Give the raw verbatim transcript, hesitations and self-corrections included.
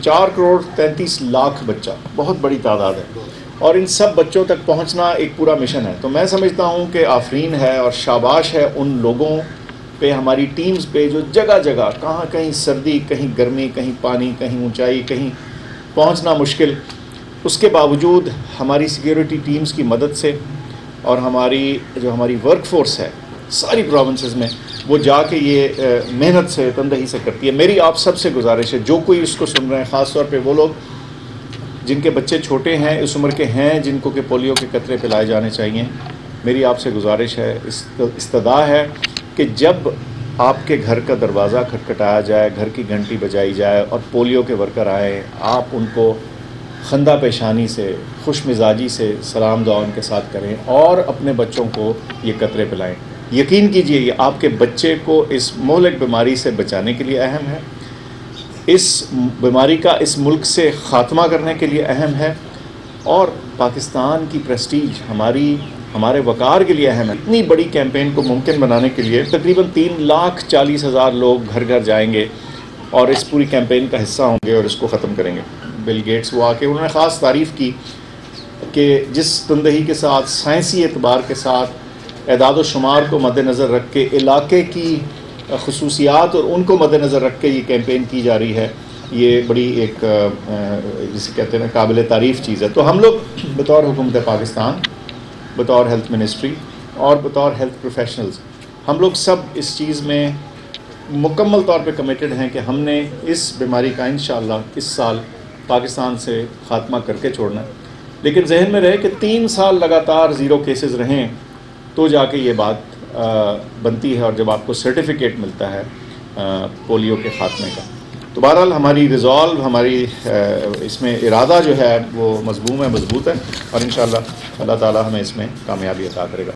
چار کروڑ تینتیس لاکھ بچہ بہت بڑی تعداد ہے، اور ان سب بچوں تک پہنچنا ایک پورا مشن ہے۔ تو میں سمجھتا ہوں کہ آفرین ہے اور شاباش ہے ان لوگوں پہ، ہماری ٹیمز پہ، جو جگہ جگہ، کہاں کہیں سردی، کہیں گرمی، کہیں پانی، کہیں اونچائی، کہیں پہنچنا مشکل، اس کے باوجود ہماری سیکیورٹی ٹیمز کی مدد سے اور ہماری جو ہماری ورک فورس ہے ساری پروونسز میں، وہ جا کے یہ محنت سے، تندہی سے کرتی ہے۔ میری آپ سب سے گزارش ہے، جو کوئی اس کو سن رہے ہیں، خاص طور پہ وہ لوگ جن کے بچے چھوٹے ہیں، اس عمر کے ہیں، جن کو کہ پولیو کے قطرے پلائے جانے چاہیے، میری آپ سے گزارش ہے، استدعا ہے کہ جب آپ کے گھر کا دروازہ کھٹکھٹایا جائے، گھر کی گھنٹی بجائی جائے اور پولیو کے ورکر آئے، آپ ان کو خندہ پیشانی سے، خوش مزاجی سے سلام دعا ان کے ساتھ کریں اور اپنے بچوں کو یہ قطرے پلائیں۔ یقین کیجئے یہ آپ کے بچے کو اس مہلک بیماری سے بچانے کے لیے اہم ہے، اس بیماری کا اس ملک سے خاتمہ کرنے کے لیے اہم ہے، اور پاکستان کی پریسٹیج، ہماری ہمارے وقار کے لیے اہم ہے۔ اتنی بڑی کیمپین کو ممکن بنانے کے لیے تقریباً تین لاکھ چالیس ہزار لوگ گھر گھر جائیں گے اور اس پوری کیمپین کا حصہ ہوں گے اور اس کو ختم کریں گے۔ بل گیٹس وہ آ کے انہوں نے خاص تعریف کی کہ جس تندہی کے ساتھ، سائنسی اعتبار کے ساتھ، اعداد و شمار کو مد نظر رکھ کے، علاقے کی خصوصیات اور ان کو مد نظر رکھ کے یہ کیمپین کی جا رہی ہے، یہ بڑی ایک جسے کہتے ہیں نا قابل تعریف چیز ہے۔ تو ہم لوگ بطور حکومت پاکستان، بطور ہیلتھ منسٹری اور بطور ہیلتھ پروفیشنلز، ہم لوگ سب اس چیز میں مکمل طور پہ کمیٹڈ ہیں کہ ہم نے اس بیماری کا انشاءاللہ اس سال پاکستان سے خاتمہ کر کے چھوڑنا ہے۔ لیکن ذہن میں رہے کہ تین سال لگاتار زیرو کیسز رہیں تو جا کے یہ بات بنتی ہے، اور جب آپ کو سرٹیفکیٹ ملتا ہے پولیو کے خاتمے کا۔ تو بہرحال ہماری ریزالو، ہماری اس میں ارادہ جو ہے وہ مضموم ہے، مضبوط ہے، اور انشاءاللہ اللہ تعالی ہمیں اس میں کامیابی عطا کرے گا۔